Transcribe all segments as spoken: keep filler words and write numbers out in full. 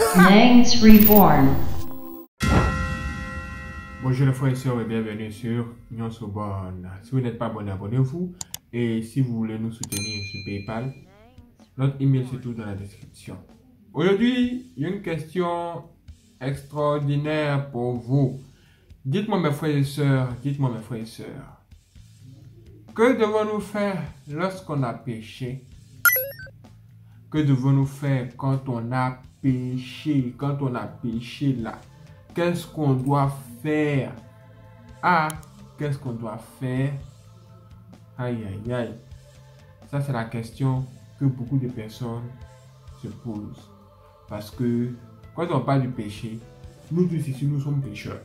Nangs Reborn. Bonjour les frères et sœurs et bienvenue sur Nyon Sobonne. Si vous n'êtes pas abonné, abonnez-vous. Et si vous voulez nous soutenir sur PayPal, notre email se trouve dans la description. Aujourd'hui, il y a une question extraordinaire pour vous. Dites-moi mes frères et sœurs, dites-moi mes frères et sœurs. Que devons-nous faire lorsqu'on a péché? Que devons-nous faire quand on a péché? Quand on a péché là, qu'est-ce qu'on doit faire? Ah, qu'est-ce qu'on doit faire? Aïe, aïe, aïe. Ça, c'est la question que beaucoup de personnes se posent. Parce que quand on parle du péché, nous tous ici, nous sommes pécheurs.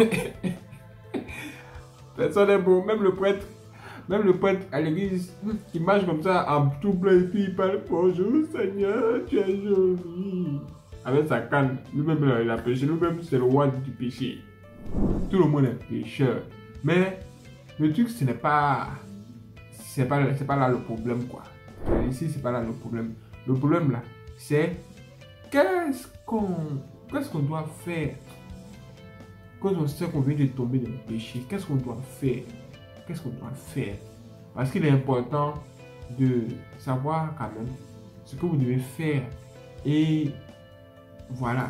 Personne n'est bon, même le prêtre. Même le prêtre à l'église qui marche comme ça en tout plein et puis il parle bonjour Seigneur, tu es joli. Avec sa canne, lui-même il a péché, lui-même c'est le roi du péché. Tout le monde est pécheur. Mais le truc ce n'est pas. C'est pas, c'est pas là le problème quoi. Ici c'est pas là le problème. Le problème là, c'est qu'est-ce qu'on qu'est-ce qu'on doit faire quand on sait qu'on vient de tomber dans le péché. Qu'est-ce qu'on doit faire? Qu'est-ce qu'on doit faire? Parce qu'il est important de savoir quand même ce que vous devez faire. Et voilà.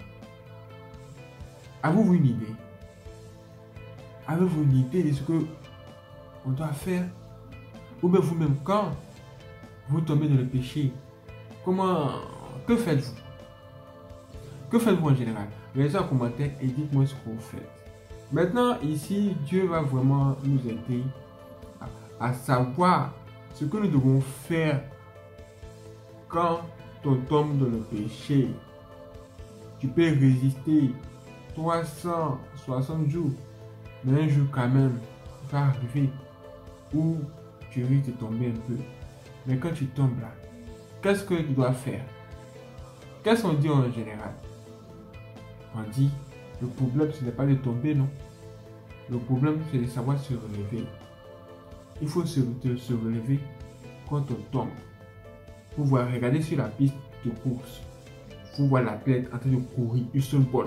Avez-vous une idée? Avez-vous une idée de ce que on doit faire? Ou bien vous-même, quand vous tombez dans le péché, comment, que faites-vous? Que faites-vous en général? Laissez en commentaire et dites-moi ce que vous faites. Maintenant, ici, Dieu va vraiment nous aider à, à savoir ce que nous devons faire quand on tombe dans le péché. Tu peux résister trois cent soixante jours, mais un jour quand même va arriver où tu risques de tomber un peu. Mais quand tu tombes là, qu'est-ce que tu dois faire? Qu'est-ce qu'on dit en général? On dit, le problème ce n'est pas de tomber, non. Le problème c'est de savoir se relever. Il faut se, de, se relever quand on tombe. Vous voyez, regardez sur la piste de course. Vous voyez l'athlète en train de courir, il se botte.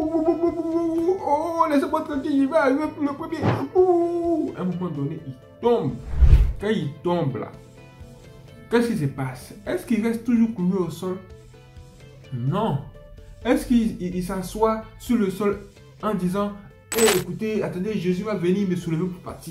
Oh, laissez-moi tranquille, il va arriver pour le premier. Oh, à un moment donné, il tombe. Quand il tombe là, qu'est-ce qui se passe? Est-ce qu'il reste toujours cloué au sol? Non. Est-ce qu'il s'assoit sur le sol en disant hey, écoutez, attendez, Jésus va venir me soulever pour partir?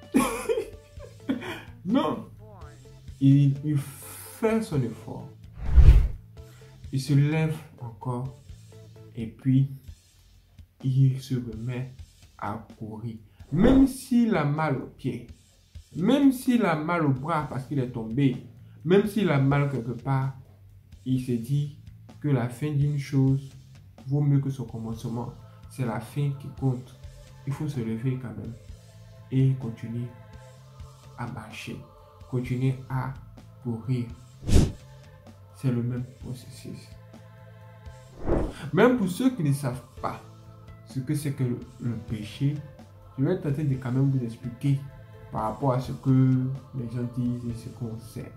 Non. Il, il fait son effort. Il se lève encore et puis il se remet à courir. Même s'il a mal au pied, même s'il a mal au bras parce qu'il est tombé, même s'il a mal quelque part, il se dit que la fin d'une chose vaut mieux que son commencement. C'est la fin qui compte. Il faut se lever quand même et continuer à marcher, continuer à courir. C'est le même processus. Même pour ceux qui ne savent pas ce que c'est que le, le péché, je vais tenter de quand même vous expliquer par rapport à ce que les gens disent et ce qu'on sait.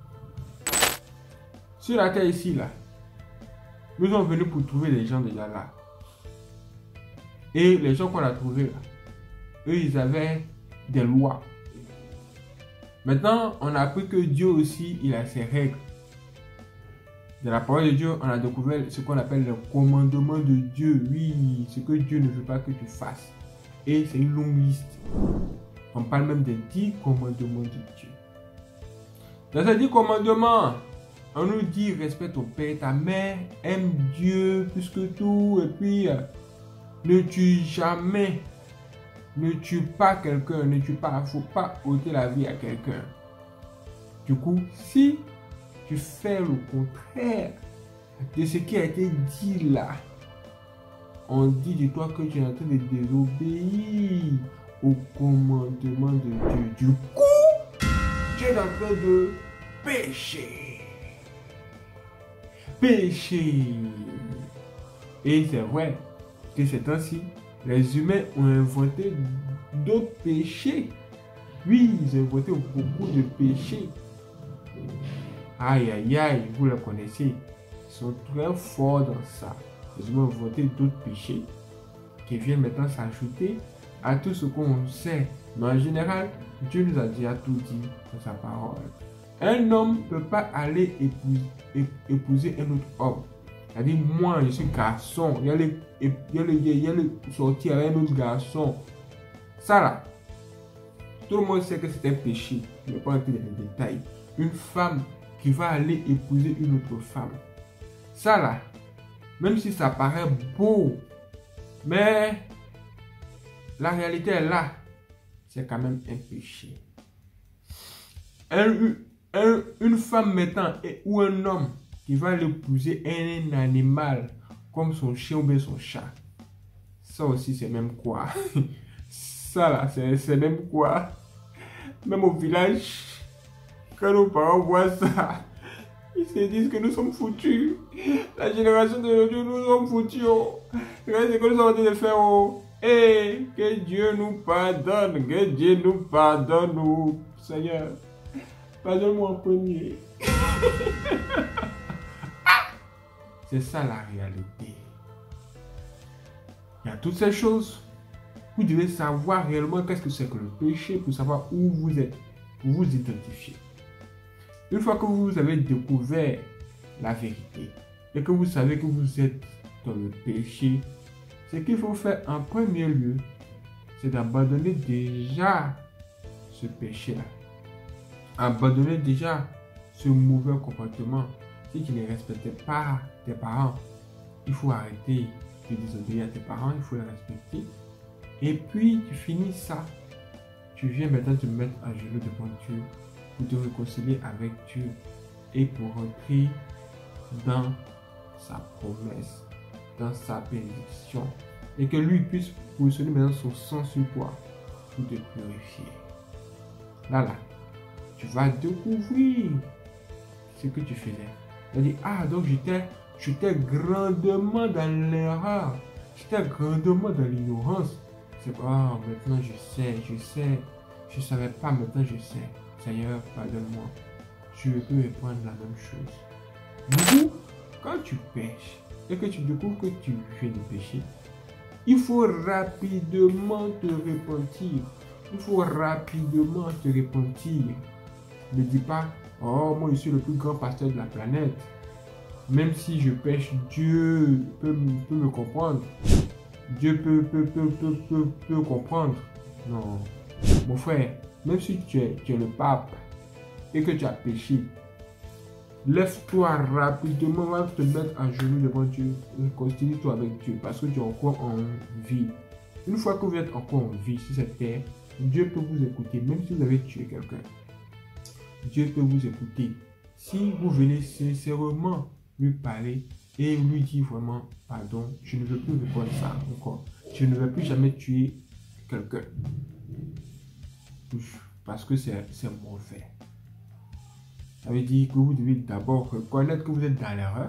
Sur la terre ici, là, nous sommes venus pour trouver les gens déjà là. Et les gens qu'on a trouvés là, eux, ils avaient des lois. Maintenant, on a appris que Dieu aussi, il a ses règles. De la parole de Dieu, on a découvert ce qu'on appelle le commandement de Dieu. Oui, ce que Dieu ne veut pas que tu fasses. Et c'est une longue liste. On parle même des dix commandements de Dieu. Dans ces dix commandements, on nous dit respecte ton père et ta mère, aime Dieu plus que tout, et puis euh, ne tue jamais. Ne tue pas quelqu'un, ne tue pas, il ne faut pas ôter la vie à quelqu'un. Du coup, si tu fais le contraire de ce qui a été dit là, on dit de toi que tu es en train de désobéir au commandement de Dieu. Du coup, tu es en train de pécher. Pécher. Et c'est vrai que ces temps-ci, les humains ont inventé d'autres péchés. Oui, ils ont inventé beaucoup de péchés. Aïe, aïe, aïe, vous le connaissez. sont très forts dans ça. Ils ont inventé d'autres péchés qui viennent maintenant s'ajouter à tout ce qu'on sait. Mais en général, Dieu nous a déjà tout dit dans sa parole. Un homme ne peut pas aller épouser, épouser un autre homme. C'est-à-dire, moi, je suis garçon, il y a les, il y a les, il y a les sortir avec un autre garçon. Ça là, tout le monde sait que c'est un péché. Je ne vais pas entrer dans les détails. Une femme qui va aller épouser une autre femme. Ça là, même si ça paraît beau, mais la réalité est là. C'est quand même un péché. Un, un, une femme maintenant ou un homme qui va l'épouser un animal comme son chien ou bien son chat. Ça aussi c'est même quoi. Ça là c'est même quoi. Même au village, quand nos parents voient ça, ils se disent que nous sommes foutus. La génération d'aujourd'hui, nous sommes foutus. Oh. Regardez ce que nous sommes en train de faire. Oh. Et que Dieu nous pardonne, que Dieu nous pardonne, oh. Seigneur. Pardonne-moi en premier. C'est ça la réalité. Il y a toutes ces choses. Vous devez savoir réellement qu'est-ce que c'est que le péché pour savoir où vous êtes, pour vous identifier. Une fois que vous avez découvert la vérité et que vous savez que vous êtes dans le péché, ce qu'il faut faire en premier lieu, c'est d'abandonner déjà ce péché-là. Abandonner déjà ce mauvais comportement. Si tu ne respectes pas tes parents, il faut arrêter de désobéir à tes parents, il faut les respecter. Et puis tu finis ça, tu viens maintenant te mettre à genoux devant Dieu pour te réconcilier avec Dieu et pour rentrer dans sa promesse, dans sa bénédiction. Et que lui puisse positionner maintenant son sang sur toi pour te purifier. Là, là, tu vas découvrir ce que tu faisais. Tu vas dire, ah, donc j'étais j'étais grandement dans l'erreur. J'étais grandement dans l'ignorance. C'est quoi, oh, maintenant je sais, je sais. Je ne savais pas, maintenant je sais. Seigneur, pardonne-moi. Tu peux répondre la même chose. Du coup, quand tu pêches et que tu découvres que tu fais du péché, il faut rapidement te repentir. Il faut rapidement te repentir. Ne dis pas, oh, moi je suis le plus grand pasteur de la planète. Même si je pêche, Dieu peut, peut me comprendre. Dieu peut, peut, peut, peut, peut, peut comprendre. Non. Mon frère, même si tu es, tu es le pape et que tu as péché, lève-toi rapidement, va te mettre à genoux devant Dieu. Réconcilie-toi avec Dieu parce que tu es encore en vie. Une fois que vous êtes encore en vie sur cette terre, Dieu peut vous écouter, même si vous avez tué quelqu'un. Dieu peut vous écouter. Si vous venez sincèrement lui parler et lui dire vraiment, pardon, je ne veux plus répondre ça encore. Je ne veux plus jamais tuer quelqu'un. Parce que c'est mauvais. Ça veut dire que vous devez d'abord reconnaître que vous êtes dans l'erreur,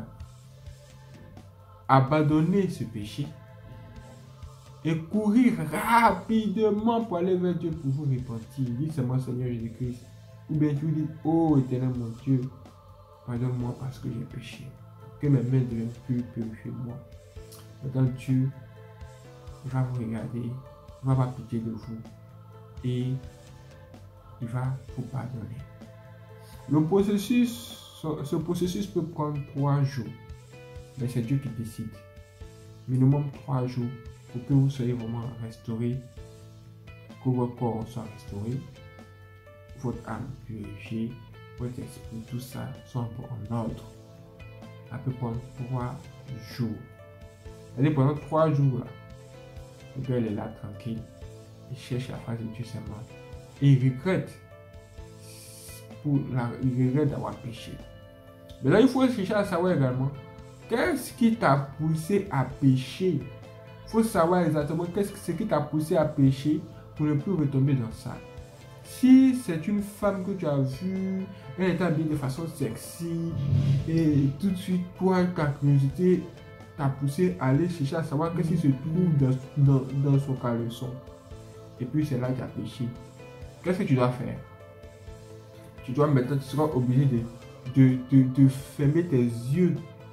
abandonner ce péché et courir rapidement pour aller vers Dieu pour vous repentir. Dites, c'est moi Seigneur Jésus-Christ. Ou bien tu dis, oh éternel mon Dieu, pardonne-moi parce que j'ai péché. Que mes mains deviennent plus purifiées de moi. Maintenant Dieu va vous regarder, il va avoir pitié de vous et il va vous pardonner. Le processus, ce processus peut prendre trois jours, mais c'est Dieu qui décide. Minimum trois jours pour que vous soyez vraiment restauré, que votre corps soit restauré, votre âme purifiée, votre esprit, tout ça soit en ordre. Ça peut prendre trois jours. C'est-à-dire pendant trois jours, là, le gars il est là tranquille, il cherche la face de Dieu seulement. Et il regrette, pour la, il regrette d'avoir péché. Mais là, il faut chercher à savoir également qu'est-ce qui t'a poussé à pécher. Il faut savoir exactement qu'est-ce que, qui t'a poussé à pécher pour ne plus retomber dans ça. Si c'est une femme que tu as vue, elle est habillée de façon sexy, et tout de suite, toi, ta curiosité t'a poussé à aller chercher à savoir qu'est-ce qui se trouve dans, dans, dans son caleçon. Et puis c'est là que tu as péché. Qu'est-ce que tu dois faire? Tu dois maintenant, tu seras obligé de, de, de, de fermer tes yeux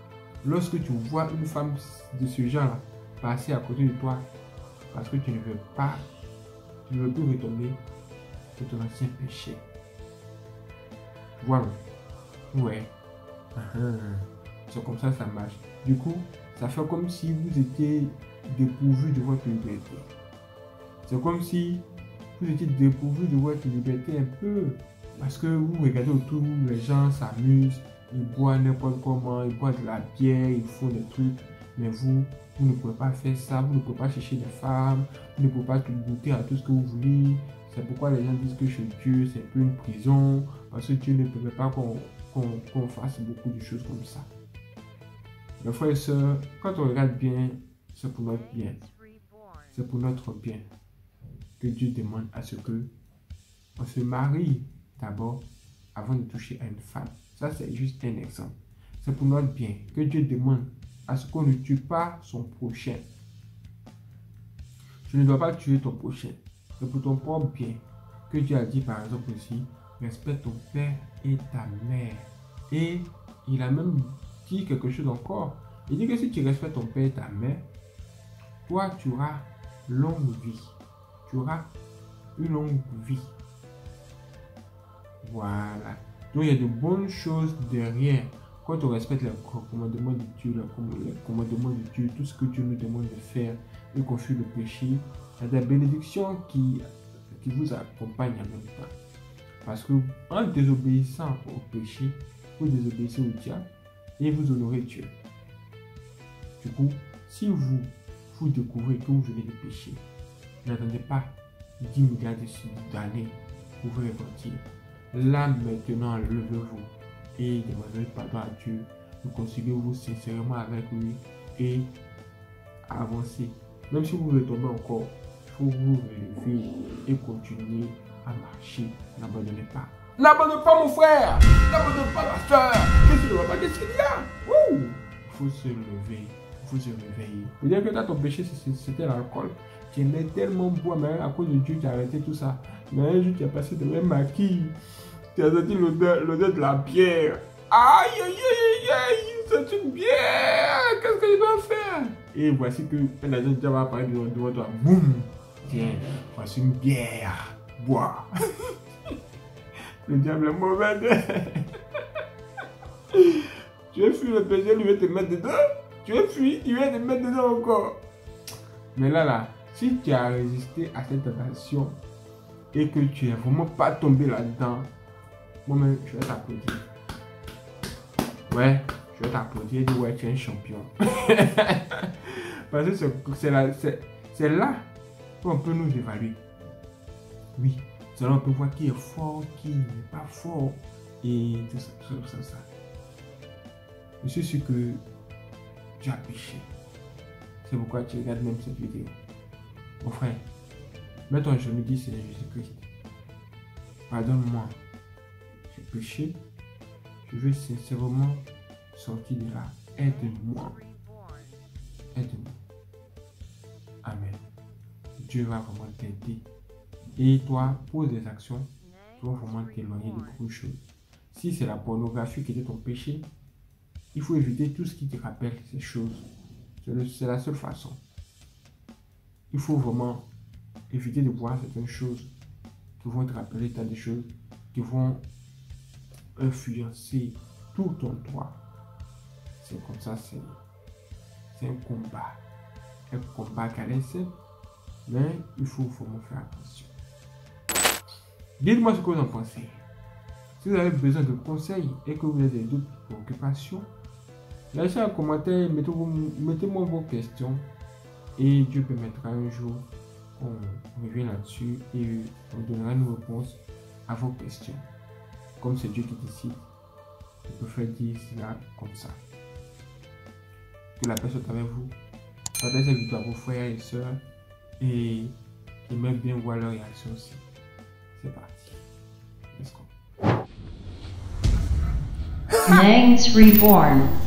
lorsque tu vois une femme de ce genre passer à côté de toi, parce que tu ne veux pas, tu ne veux plus retomber de ton ancien péché. Voilà. Ouais. Uh-huh. C'est comme ça que ça marche. Du coup, ça fait comme si vous étiez dépourvu de votre liberté. C'est comme si vous étiez dépourvu de votre liberté un peu. Parce que vous regardez autour, les gens s'amusent, ils boivent n'importe comment, ils boivent de la bière, ils font des trucs. Mais vous, vous ne pouvez pas faire ça, vous ne pouvez pas chercher des femmes, vous ne pouvez pas goûter à tout ce que vous voulez. C'est pourquoi les gens disent que chez Dieu, c'est un peu une prison. Parce que Dieu ne permet pas qu'on qu'on qu'on fasse beaucoup de choses comme ça. Mes frères et sœurs, quand on regarde bien, c'est pour notre bien. C'est pour notre bien que Dieu demande à ce que on se marie d'abord avant de toucher à une femme. Ça, c'est juste un exemple. C'est pour notre bien que Dieu demande à ce qu'on ne tue pas son prochain. Tu ne dois pas tuer ton prochain. C'est pour ton propre bien que Dieu a dit par exemple aussi, respecte ton père et ta mère. Et il a même dit quelque chose encore. Il dit que si tu respectes ton père et ta mère, toi tu auras longue vie. Tu auras une longue vie. Voilà. Donc il y a de bonnes choses derrière. Quand on respecte les commandements de Dieu, les commandements de Dieu, tout ce que Dieu nous demande de faire et qu'on fuit le péché, il y a des bénédictions qui, qui vous accompagnent en même temps. Parce que en désobéissant au péché, vous désobéissez au diable et vous honorez Dieu. Du coup, si vous, vous découvrez que vous venez de pécher, n'attendez pas dix milliards d'années pour vous repentir. Là maintenant, levez-vous et demandez pardon à Dieu, réconciliez-vous sincèrement avec lui et avancez. Même si vous retombez encore, il faut vous relever et continuer à marcher. N'abandonnez pas. N'abandonne pas mon frère, n'abandonne pas ma soeur. Qu'est-ce qu'il y a? Qu'est-ce qu'il y a? Il faut se lever, il faut se réveiller. Peut-être que dans ton péché, c'était l'alcool. Tu aimais tellement boire, mais à cause de Dieu, tu as arrêté tout ça. Mais un jour, tu as passé devant un maquis. Tu as senti l'odeur de la bière. Aïe, aïe, aïe, aïe, c'est une bière. Qu'est-ce que je dois faire? Et voici que un agent va apparaître devant toi. Boum. Tiens, voici une bière. Bois. Le diable est mauvais. Tu as fui le péché, lui veut te mettre dedans. Tu as fui, il va te mettre dedans encore. Mais là, là, si tu as résisté à cette tentation et que tu n'es vraiment pas tombé là-dedans, moi-même, je vais t'applaudir. Ouais, je vais t'applaudir et dire, ouais, tu es un champion. Parce que c'est là, c'est là qu'on peut nous évaluer. Oui, c'est là qu'on peut voir qui est fort, qui n'est pas fort, et tout ça, tout ça, tout ça. Je suis sûr que tu as péché. C'est pourquoi tu regardes même cette vidéo. Mon frère, mets ton genou, dis Seigneur Jésus-Christ. Pardonne-moi. J'ai péché. Je veux sincèrement sortir de là. Aide-moi. Aide-moi. Amen. Dieu va vraiment t'aider. Et toi, pose des actions qui vont vraiment t'éloigner de beaucoup de choses. Si c'est la pornographie qui était ton péché, il faut éviter tout ce qui te rappelle ces choses. C'est la seule façon. Il faut vraiment éviter de voir certaines choses qui vont te rappeler tant de choses, qui vont influencer tout ton toi. C'est comme ça, c'est un combat. Un combat qui a l'air simple, mais il faut vraiment faire attention. Dites-moi ce que vous en pensez. Si vous avez besoin de conseils et que vous avez d'autres préoccupations, lâchez un commentaire, mettez-moi vos questions et Dieu permettra un jour qu'on revienne là-dessus et on donnera une réponse à vos questions. Comme c'est Dieu qui décide, je préfère dire cela comme ça. Que la paix soit avec vous. Partagez cette vidéo à vos frères et sœurs et aimez bien voir leur réaction aussi. C'est parti. Let's go. Nangs Reborn.